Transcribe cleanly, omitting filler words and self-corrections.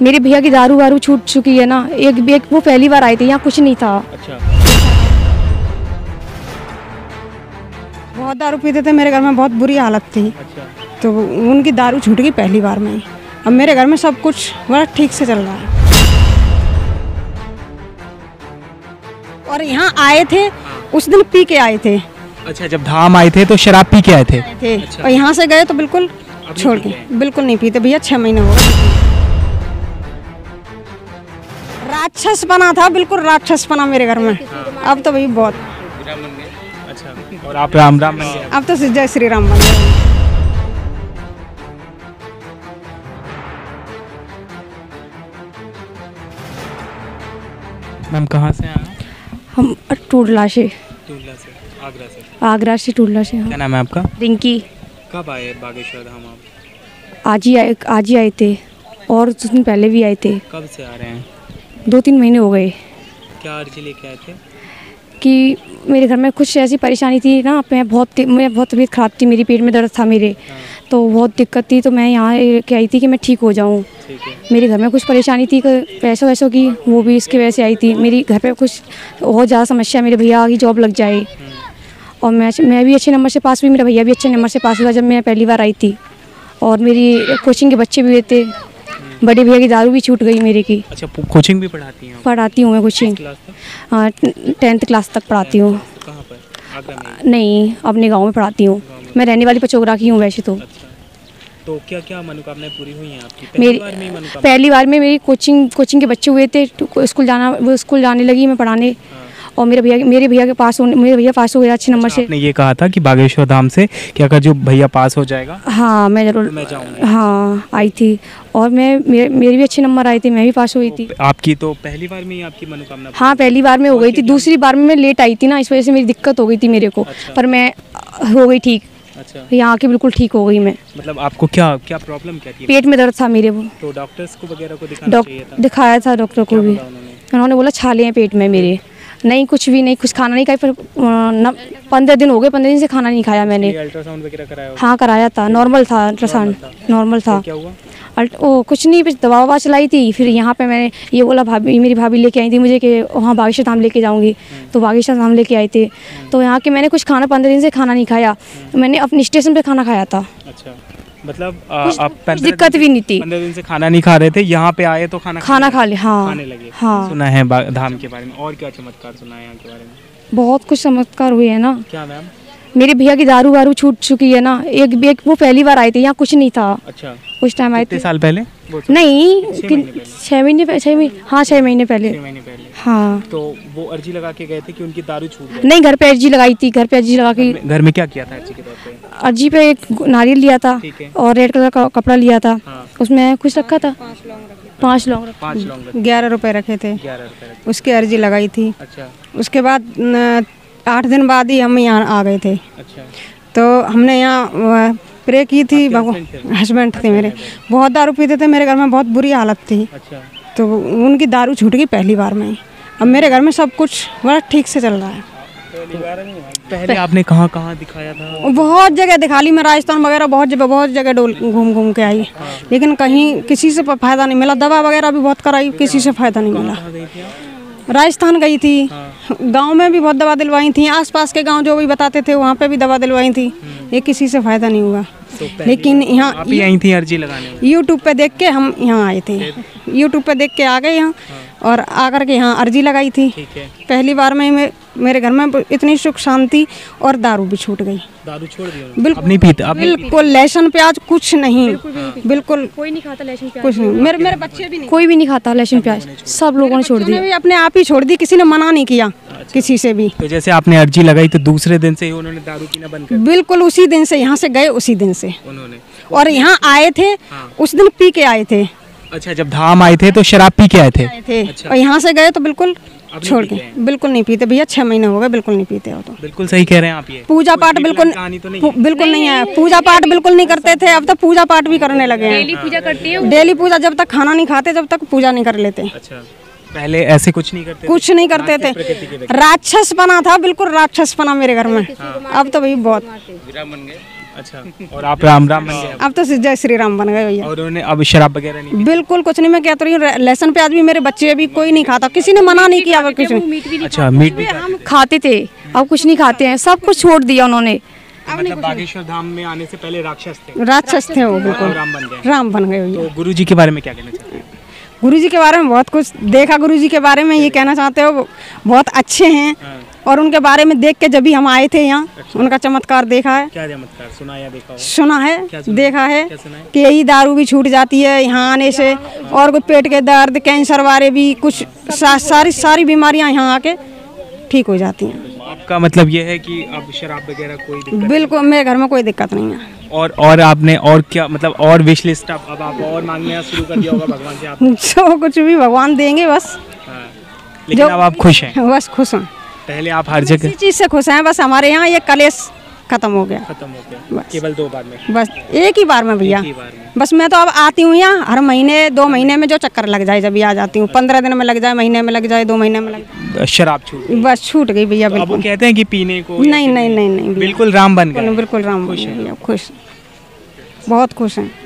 मेरे भैया की दारू वारू छूट चुकी है ना। एक वो पहली बार आए थे, यहाँ कुछ नहीं था। अच्छा। बहुत दारू पीते थे, मेरे घर में बहुत बुरी हालत थी। अच्छा। तो उनकी दारू छूट गई पहली बार में ही। अब मेरे घर में सब कुछ बड़ा ठीक से चल रहा है। और यहाँ आए थे, उस दिन पी के आए थे। अच्छा, जब धाम आए थे तो शराब पी के आए थे? अच्छा। और यहाँ से गए तो बिल्कुल छोड़ के, बिल्कुल नहीं पीते भैया। 6 महीने हो गए। राक्षस बना था, बिल्कुल राक्षस बना मेरे घर में। अब तो भाई बहुत। अच्छा, और आप राम राम बन गए? अब तो जय श्री राम बन गए। मैम कहाँ से आए? हम टूडला से। टूडला से, आगरा से? आगरा से, टूडला से। क्या नाम है आपका? रिंकी। कब आए बागेश्वर धाम आप? आज ही आए थे, और 2 दिन पहले भी आए थे। कब से आ रहे हैं? 2-3 महीने हो गए। क्या अर्जी लेके आए थे? कि मेरे घर में कुछ ऐसी परेशानी थी ना, मैं बहुत तबीयत ख़राब थी, मेरी पेट में दर्द था मेरे। तो बहुत दिक्कत थी, तो मैं यहाँ के आई थी कि मैं ठीक हो जाऊँ। मेरे घर में कुछ परेशानी थी पैसों वैसों की, वो भी इसकी वजह से आई थी। मेरी घर पे कुछ बहुत ज़्यादा समस्या, मेरे भैया की जॉब लग जाए, और मैं भी अच्छे नंबर से पास हुई, मेरा भैया भी अच्छे नंबर से पास हुआ जब मैं पहली बार आई थी। और मेरी कोचिंग के बच्चे भी हुए थे, बड़े भैया की दारू भी छूट गई मेरे की। अच्छा, कोचिंग भी पढ़ाती हैं? पढ़ाती हूँ मैं कोचिंग। हाँ, 10th क्लास तक पढ़ाती हूँ। कहाँ पर? आगरा में? नहीं, अपने गांव में पढ़ाती हूँ। मैं रहने वाली पचोगरा की हूँ वैसे तो। अच्छा। तो क्या क्या मनोकामनाएं पूरी हुई हैं आपकी? पहली बार में मेरी कोचिंग के बच्चे हुए थे, वो स्कूल जाने लगी, मैं पढ़ाने। और मेरे भैया पास हो गया अच्छे नंबर से। आपने ये कहा था कि बागेश्वर धाम से क्या कर जो भैया पास हो जाएगा? हाँ, मैं जरूर, तो मैं जाऊँगी। हाँ, आई थी, और मेरे भी अच्छे नंबर आए थे, मैं भी पास हुई थी। आपकी तो पहली बार में ही आपकी मनोकामना? हाँ, पहली बार में हो गई थी। दूसरी बार में मैं लेट आई थी ना, इस वजह से मेरी दिक्कत हो गई थी मेरे को। अच्छा। पर मैं हो गई ठीक। अच्छा। यहाँ आके बिल्कुल ठीक हो गई मैं। मतलब आपको क्या क्या प्रॉब्लम क्या थी? पेट में दर्द था मेरे वो। तो डॉक्टर्स को वगैरह को दिखाना चाहिए था? दिखाया था डॉक्टर को भी। उन्होंने बोला छाले हैं पेट में मेरे। नहीं, कुछ भी नहीं, कुछ खाना नहीं खाया। पर 15 दिन हो गए, 15 दिन से खाना नहीं खाया मैंने। अल्ट्रासाउंड वगैरह कराया? हाँ, कराया था, नॉर्मल था अल्ट्रासाउंड, नॉर्मल था। क्या हुआ? कुछ नहीं, बस दवा चलाई थी। फिर यहाँ पे मैंने ये बोला, मेरी भाभी लेके आई थी मुझे कि वहाँ बागेश्वर धाम लेके जाऊँगी। तो बागेश्वर धाम लेके आए थे। तो यहाँ के मैंने कुछ खाना 15 दिन से खाना नहीं खाया। मैंने अपने स्टेशन पे खाना खाया था। अच्छा, मतलब आप दिक्कत भी नहीं थी। 15 दिन से खाना नहीं खा रहे थे, यहाँ पे आए तो खाना खा ले। हाँ, खाने लगे। हाँ। सुना है धाम के बारे में, और क्या चमत्कार सुना है यहाँ के बारे में? बहुत कुछ चमत्कार हुए हैं ना। क्या मैम? मेरे भैया की दारू वारू छूट चुकी है ना। एक वो पहली बार आए थे, यहाँ कुछ नहीं था। अच्छा, उस टाइम आए थे। कितने साल पहले? नहीं, 6 महीने पहले। हाँ, 6 महीने पहले। 6 महीने पहले। हाँ। तो वो अर्जी लगा के गए थे कि उनकी दारू छूट गई? नहीं, घर पे अर्जी लगाई थी। घर पे अर्जी लगा के। घर में क्या किया था अर्जी के तौर पे? अर्जी पे एक नारियल लिया था, और रेड कलर का कपड़ा लिया था। हाँ। उसमें कुछ रखा था, 5 लौंग 11 रुपए रखे थे। 11 रुपए उसकी अर्जी लगाई थी। अच्छा। उसके बाद 8 दिन बाद ही हम यहाँ आ गए थे। अच्छा। तो हमने यहाँ प्रे की थी। हस्बैंड थे मेरे, बहुत दारू पीते थे, मेरे घर में बहुत बुरी हालत थी। अच्छा। तो उनकी दारू छूट गई पहली बार में ही। अब मेरे घर में सब कुछ बड़ा ठीक से चल रहा है। पहले आपने कहाँ कहाँ दिखाया था? बहुत जगह दिखा ली मैं, राजस्थान वगैरह बहुत जगह घूम के आई। लेकिन कहीं किसी से फ़ायदा नहीं मिला। दवा वगैरह भी बहुत कराई, किसी से फ़ायदा नहीं मिला। राजस्थान गई थी, गांव में भी बहुत दवा दिलवाई थी। आसपास के गांव जो भी बताते थे वहाँ पे भी दवा दिलवाई थी, ये किसी से फ़ायदा नहीं हुआ। लेकिन यहाँ आप ही आई थी अर्जी लगाने? यूट्यूब पे देख के हम यहाँ आए थे। यूट्यूब पे देख के आ गए यहाँ, और आकर के यहाँ अर्जी लगाई थी। पहली बार में मेरे घर में इतनी सुख शांति, और दारू भी छूट गई। दारू छोड़ दी? बिल्कुल नहीं पीते? बिल्कुल लहसुन प्याज कुछ नहीं, बिल्कुल कोई नहीं खाता लहसुन प्याज, कुछ नहीं। मेरे बच्चे भी नहीं, कोई भी नहीं खाता लहसुन प्याज। सब लोगों ने छोड़ दिया। अपने आप ही छोड़ दी, किसी ने मना नहीं किया किसी से भी। तो जैसे आपने अर्जी लगाई तो दूसरे दिन से ही उन्होंने दारू पीना बंद कर दिया? बिल्कुल उसी दिन से, यहाँ से गए उसी दिन से उन्होंने। और यहाँ आए थे, उस दिन पी के आए थे। अच्छा, जब धाम आए थे तो शराब पी के आए थे? अच्छा। और यहाँ से गए तो बिल्कुल छोड़ के, बिल्कुल नहीं पीते भैया। 6 महीने हो गए, बिल्कुल नहीं पीते हो। तो बिल्कुल सही कह रहे हैं आप। ये पूजा पाठ बिल्कुल नहीं है। पूजा पाठ बिल्कुल नहीं करते थे, अब तो पूजा पाठ भी करने लगे हैं। डेली पूजा करती है। डेली पूजा, जब तक खाना नहीं खाते जब तक पूजा नहीं कर लेते। अच्छा, पहले ऐसे कुछ नहीं करते? कुछ नहीं करते थे। राक्षस बना था, बिल्कुल राक्षस बना मेरे घर में। अब तो भाई बहुत। अच्छा, और आप राम राम बन गए अब तो जय श्री राम बन गए भैया। और उन्होंने अब शराब वगैरह नहीं? बिल्कुल कुछ नहीं, मैं कहती रही हूँ लहसुन प्याज भी मेरे बच्चे अभी कोई नहीं खाता, किसी ने मना नहीं किया। अब किसी ने अच्छा, मीट भी हम खाते थे, अब कुछ नहीं खाते हैं, सब कुछ छोड़ दिया उन्होंने। मतलब बागेश्वर धाम में आने से पहले राक्षस थे? राक्षस थे वो, बिल्कुल राम बन गए। राम बन गए भैया। तो गुरुजी के बारे में क्या कहना चाहते हैं? गुरुजी के बारे में बहुत कुछ देखा, गुरुजी के बारे में ये कहना चाहते हो बहुत अच्छे हैं। और उनके बारे में देख के जब भी हम आए थे यहाँ, उनका चमत्कार देखा है। क्या चमत्कार सुना या देखा? सुना है, देखा है क्या सुना है? कि यही दारू भी छूट जाती है यहाँ आने से, और कोई पेट के दर्द, कैंसर वाले भी कुछ सारी बीमारियाँ यहाँ आके ठीक हो जाती हैं। आपका मतलब ये है कि अब शराब वगैरह कोई दिक्कत? बिल्कुल, मेरे घर में कोई दिक्कत नहीं है। और आपने और क्या मतलब और विश लिस्ट अब आप और मांगना शुरू कर दिया होगा भगवान से आपने? जो कुछ भी भगवान देंगे बस। हाँ। लेकिन अब आप खुश हैं? बस खुश हैं। पहले आप हर जगह इसी चीज़ से खुश हैं, बस हमारे यहाँ ये कलेश खत्म हो गया। खत्म हो गया केवल 2 बार में? बस एक ही बार में भैया। एक ही बार में। बस मैं तो अब आती हूँ यहाँ हर महीने 2 महीने में, जो चक्कर लग जाए जब भी आ जाती हूँ। 15 दिन में लग जाए, महीने में लग जाए, 2 महीने में लग जाए, शराब छूट गई? बस छूट गई भैया तो अब वो बिल्कुल। कहते हैं कि पीने को? नहीं नहीं नहीं नहीं भैया। बिल्कुल राम बन गए? बिल्कुल राम बन गए भैया, खुश, बहुत खुश हैं।